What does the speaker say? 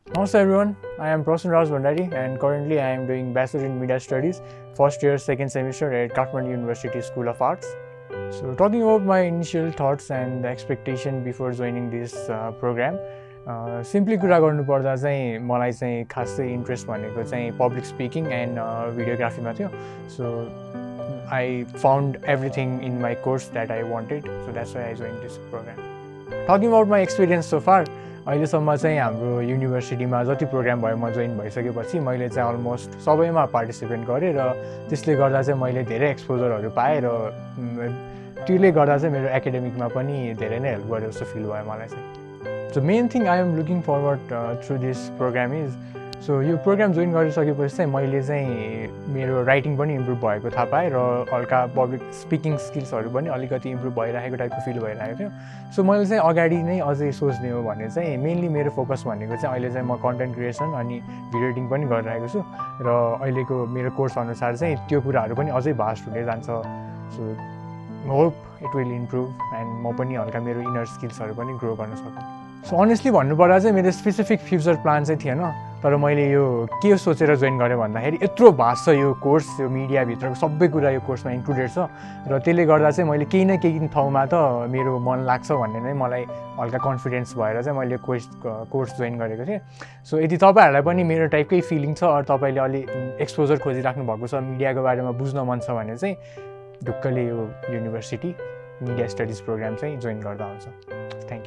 Namaste everyone, I am Prasun Rajbhandari and currently I am doing Bachelor in Media Studies, first year, second semester at Kathmandu University School of Arts. So talking about my initial thoughts and expectation before joining this program, simply कुरा गर्नुपर्दा चाहिँ मलाई चाहिँ खासै interest भनेको चाहिँ public speaking and भिडियोग्राफीमा थियो. So I found everything in my course that I wanted, so that's why I joined this program. Talking about my experience so far, अहिलेसम्म चाहिँ हाम्रो युनिभर्सिटीमा जति प्रोग्राम भयो म जोइन भइसकेपछि मैले चाहिँ अलमोस्ट सबैमा पार्टिसिपेट गरेँ र त्यसले गर्दा चाहिँ मैले धेरै एक्सपोजरहरू पाएँ र त्यसले गर्दा चाहिँ मेरो एकाडेमिकमा पनि धेरै नै हेल्प गर्यो जस्तो फिल भयो मलाई चाहिँ. So main thing I am looking forward through this program is, so यो प्रोग्राम जोइन गरिसकेपछि चाहिँ मैले चाहिँ मेरो राइटिङ पनि इम्प्रुभ भएको थाहा पाएँ र हल्का पब्लिक स्पिकिङ स्किल्सहरू पनि अलिकति इम्प्रुभ भइरहेको टाइपको फिल भइरहेको थियो. सो मैले चाहिँ अगाडि नै अझै सोच्ने हो भने चाहिँ मेनली मेरो फोकस भनेको चाहिँ अहिले चाहिँ म कन्टेन्ट क्रिएसन अनि भिडियो एडिटिङ पनि गरिरहेको छु र अहिलेको मेरो कोर्स अनुसार चाहिँ त्यो कुराहरू पनि अझै भास्ट हुँदै जान्छ. So hope it will improve and म पनि हल्का मेरो इनर स्किल्सहरू पनि ग्रो गर्न सकौँ. सो अनेस्टली भन्नुपर्दा चाहिँ मेरो स्पेसिफिक फ्युचर प्लान चाहिँ थिएन, तर मैले यो के सोचेर जोइन गरेँ भन्दाखेरि यत्रो भास्ट छ यो कोर्स, यो मिडियाभित्रको सबै कुरा यो कोर्समा इन्क्लुडेड छ र त्यसले गर्दा चाहिँ मैले केही न केही ठाउँमा त मेरो मन लाग्छ भन्ने नै मलाई हल्का कन्फिडेन्स भएर चाहिँ मैले कोर्स जोइन गरेको थिएँ. सो यदि तपाईँहरूलाई पनि मेरो टाइपकै फिलिङ छ अरू तपाईँले अलि एक्सपोजर खोजिराख्नु भएको छ, मिडियाको बारेमा बुझ्न मन छ भने चाहिँ ढुक्कले यो युनिभर्सिटी मिडिया स्टडिज प्रोग्राम चाहिँ जोइन गर्दा हुन्छ. Thank you.